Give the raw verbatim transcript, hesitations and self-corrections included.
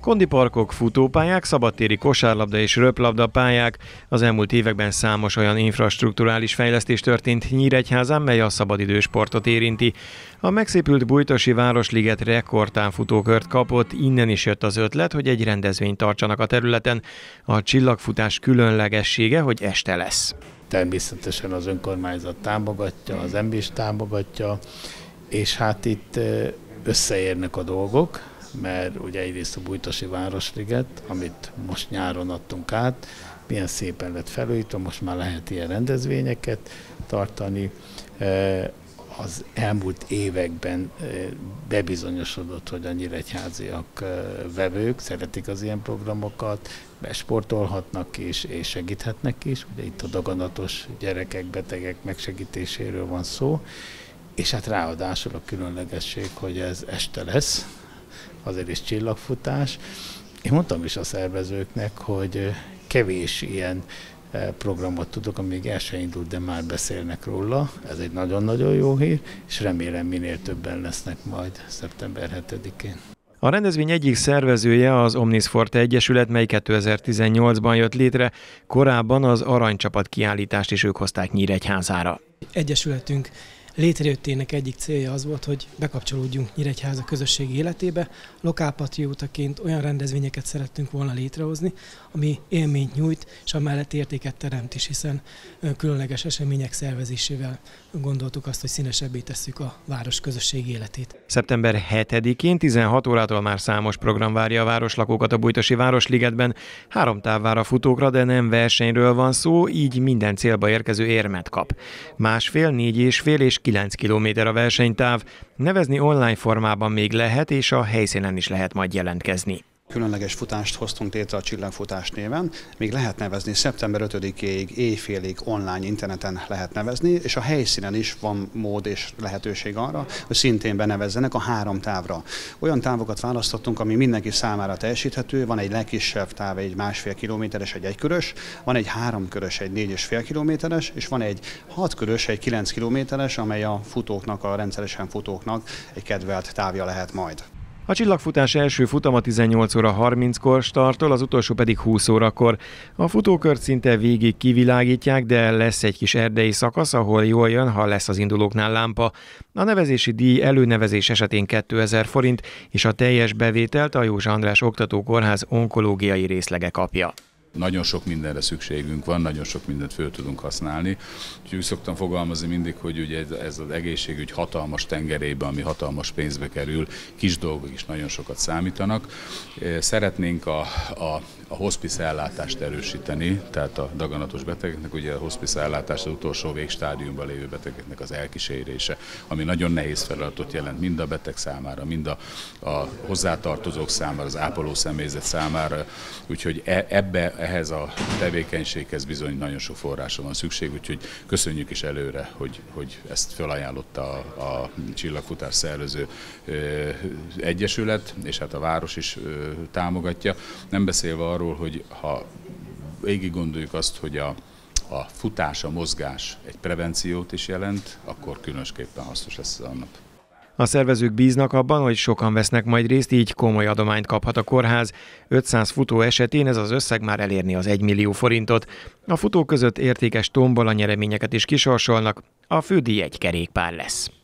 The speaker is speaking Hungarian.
Kondiparkok, futópályák, szabadtéri kosárlabda és röplabda pályák. Az elmúlt években számos olyan infrastrukturális fejlesztés történt Nyíregyházán, mely a szabadidősportot érinti. A megszépült Bújtosi Városliget rekordtávfutókört kapott, innen is jött az ötlet, hogy egy rendezvényt tartsanak a területen. A csillagfutás különlegessége, hogy este lesz. Természetesen az önkormányzat támogatja, az em bé is támogatja, és hát itt összeérnek a dolgok, mert ugye egyrészt a Bújtosi Városliget, amit most nyáron adtunk át, milyen szépen lett felújítva, most már lehet ilyen rendezvényeket tartani. Az elmúlt években bebizonyosodott, hogy a nyíregyháziak vevők szeretik az ilyen programokat, besportolhatnak is, és segíthetnek is. Ugye itt a daganatos gyerekek, betegek megsegítéséről van szó, és hát ráadásul a különlegesség, hogy ez este lesz, azért is csillagfutás. Én mondtam is a szervezőknek, hogy kevés ilyen programot tudok, amíg el se indult, de már beszélnek róla. Ez egy nagyon-nagyon jó hír, és remélem minél többen lesznek majd szeptember hetedikén. A rendezvény egyik szervezője az Omnisport Egyesület, mely kétezer-tizennyolcban jött létre, korábban az aranycsapat kiállítást is ők hozták Nyíregyházára. Egyesületünk létrejöttének egyik célja az volt, hogy bekapcsolódjunk Nyíregyháza közösségi életébe. Lokálpatriótaként olyan rendezvényeket szerettünk volna létrehozni, ami élményt nyújt, és amellett értéket teremt is, hiszen különleges események szervezésével gondoltuk azt, hogy színesebbé tesszük a város közösségi életét. szeptember hetedikén tizenhat órától már számos program várja a városlakókat a Bújtosi Városligetben. Három táv vár a futókra, de nem versenyről van szó, így minden célba érkező érmet kap. Másfél, négy és fél és kilenc kilométer a versenytáv. Nevezni online formában még lehet, és a helyszínen is lehet majd jelentkezni. Különleges futást hoztunk létre a Csillagfutás néven, még lehet nevezni szeptember ötödikéig, éjfélig online interneten lehet nevezni, és a helyszínen is van mód és lehetőség arra, hogy szintén benevezzenek a három távra. Olyan távokat választottunk, ami mindenki számára teljesíthető, van egy legkisebb táv, egy másfél kilométeres, egy egykörös, van egy háromkörös, egy négy és fél kilométeres, és van egy hatkörös, egy kilenc kilométeres, amely a futóknak, a rendszeresen futóknak egy kedvelt távja lehet majd. A csillagfutás első futama tizennyolc óra harminckor startol, az utolsó pedig húsz órakor. A futókört szinte végig kivilágítják, de lesz egy kis erdei szakasz, ahol jól jön, ha lesz az indulóknál lámpa. A nevezési díj előnevezés esetén kétezer forint, és a teljes bevételt a József András Oktatókórház onkológiai részlege kapja. Nagyon sok mindenre szükségünk van, nagyon sok mindent föl tudunk használni. Úgyhogy úgy szoktam fogalmazni mindig, hogy ugye ez az egészségügy hatalmas tengerébe, ami hatalmas pénzbe kerül, kis dolgok is nagyon sokat számítanak. Szeretnénk a, a, a hospice ellátást erősíteni, tehát a daganatos betegeknek, ugye a hospice ellátás az utolsó végstádiumban lévő betegeknek az elkísérése, ami nagyon nehéz feladatot jelent mind a beteg számára, mind a, a hozzátartozók számára, az ápoló személyzet számára. Úgyhogy ebbe ehhez a tevékenységhez bizony nagyon sok forrásra van szükség, úgyhogy köszönjük is előre, hogy, hogy ezt felajánlotta a, a Csillagfutás szervező ö, egyesület, és hát a város is ö, támogatja. Nem beszélve arról, hogy ha végig gondoljuk azt, hogy a, a futás, a mozgás egy prevenciót is jelent, akkor különösképpen hasznos lesz a nap. A szervezők bíznak abban, hogy sokan vesznek majd részt, így komoly adományt kaphat a kórház. ötszáz futó esetén ez az összeg már elérni az egymillió forintot. A futók között értékes tombola nyereményeket is kisorsolnak, a fődíj egy kerékpár lesz.